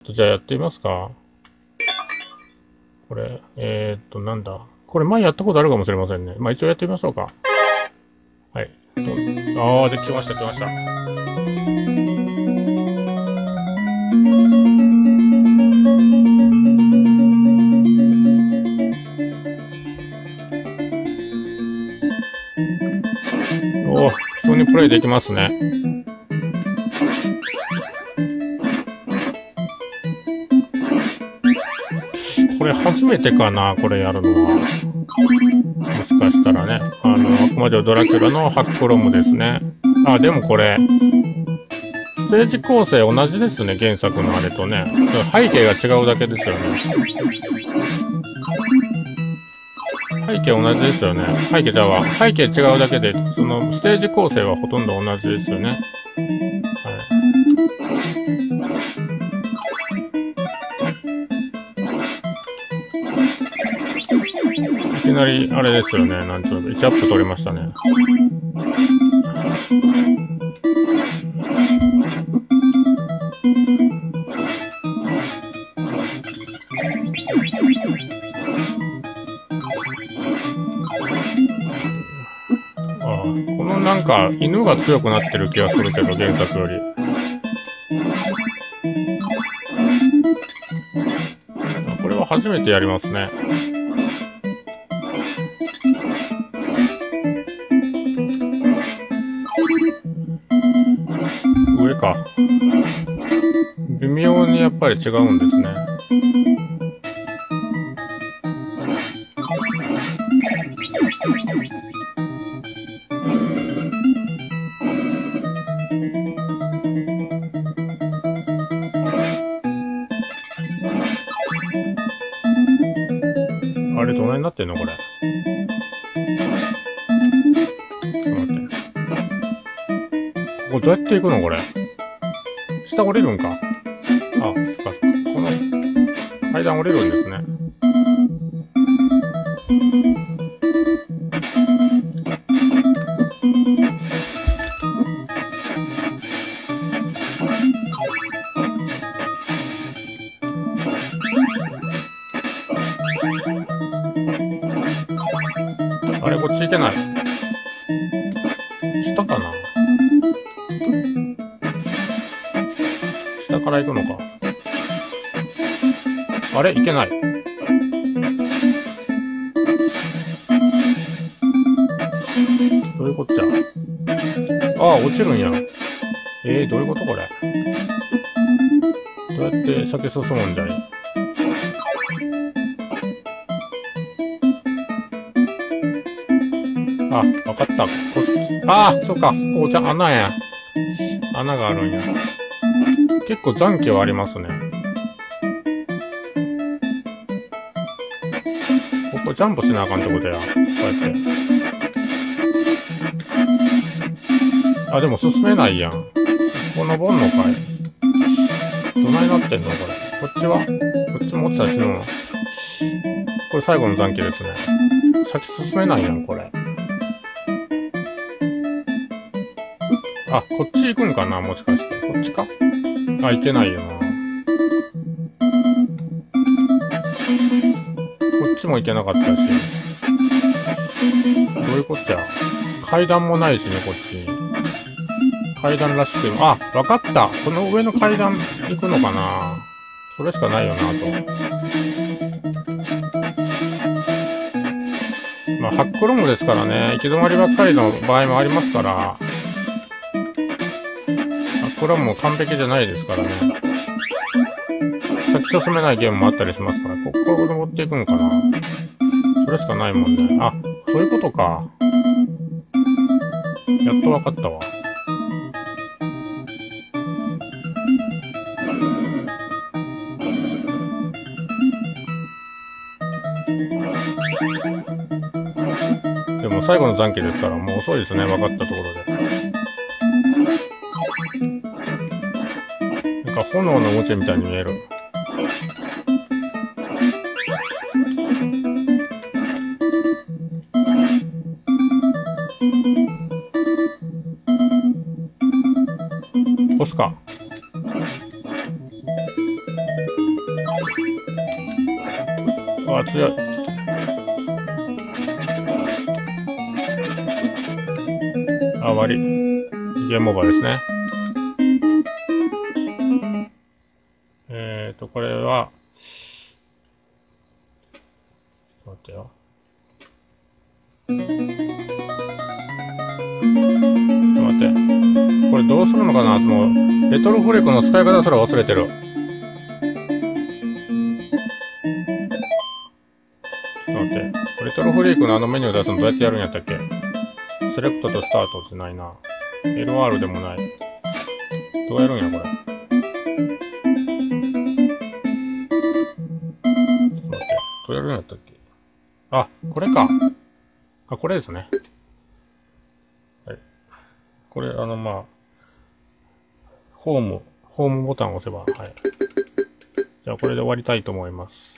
じゃあやってみますか。これ、なんだ。これ前やったことあるかもしれませんね。まあ一応やってみましょうか。はい。ああ、できました、来ました。おお、普通にプレイできますね。これ初めてかな、これやるのは。もしかしたらね。悪魔女ドラキュラのハックロムですね。あ、でもこれ、ステージ構成同じですね、原作のあれとね。背景が違うだけですよね。背景同じですよね。背景違うだけで、そのステージ構成はほとんど同じですよね。はい。いきなり、あれですよね。なんとなく、1アップ取れましたね。ああ、このなんか、犬が強くなってる気がするけど、原作より。これは初めてやりますね。上か。微妙にやっぱり違うんですね。あれ、どないになってんのこれ。ちょっと待って。ここどうやって行くのこれ。下降りるんか。あ、そっか。この階段降りるんですね。あれ、こっち行けない。下かな。下から行くのか。あれ、行けない。どういうこっちゃ。ああ、落ちるんや。どういうことこれ。どうやって先進むんじゃい。あ、わかった。こっち。ああ、そっか。ここじゃ穴や。穴があるんや。結構残機はありますね。ここジャンプしなあかんってことや。こうやって。あ、でも進めないやん。ここ登んのかい。どないなってんのこれ。こっちはこっちも落ちたら死ぬの。これ最後の残機ですね。先進めないやん、これ。あ、こっち行くんかなもしかして。こっちか。あ、行けないよな。こっちも行けなかったし。どういうこっちゃ。階段もないしね、こっちに。階段らしく。あ、わかった。この上の階段行くのかな。それしかないよな、と。まあ、ハックロムですからね。行き止まりばっかりの場合もありますから。ハックロムも完璧じゃないですからね。先進めないゲームもあったりしますから。ここ登っていくんかな。それしかないもんね。あ、そういうことか。やっとわかったわ。でも最後の残機ですからもう遅いですね、分かったところで。なんか炎の文字みたいに見える。押すか。 わ、強い。あ、終わり。ゲームオーバーですね。これは、ちょっと待ってよ。ちょっと待って。これどうするのかな？もう、レトロフレークの使い方すら忘れてる。ちょっと待って。レトロフレークのあのメニュー出すのどうやってやるんやったっけ？セレクトとスタートってないな。LR でもない。どうやるんや、これ。ちょっと待って。どうやるんやったっけ？あ、これか。あ、これですね。はい。これ、まあ、ホームボタンを押せば、はい。じゃあ、これで終わりたいと思います。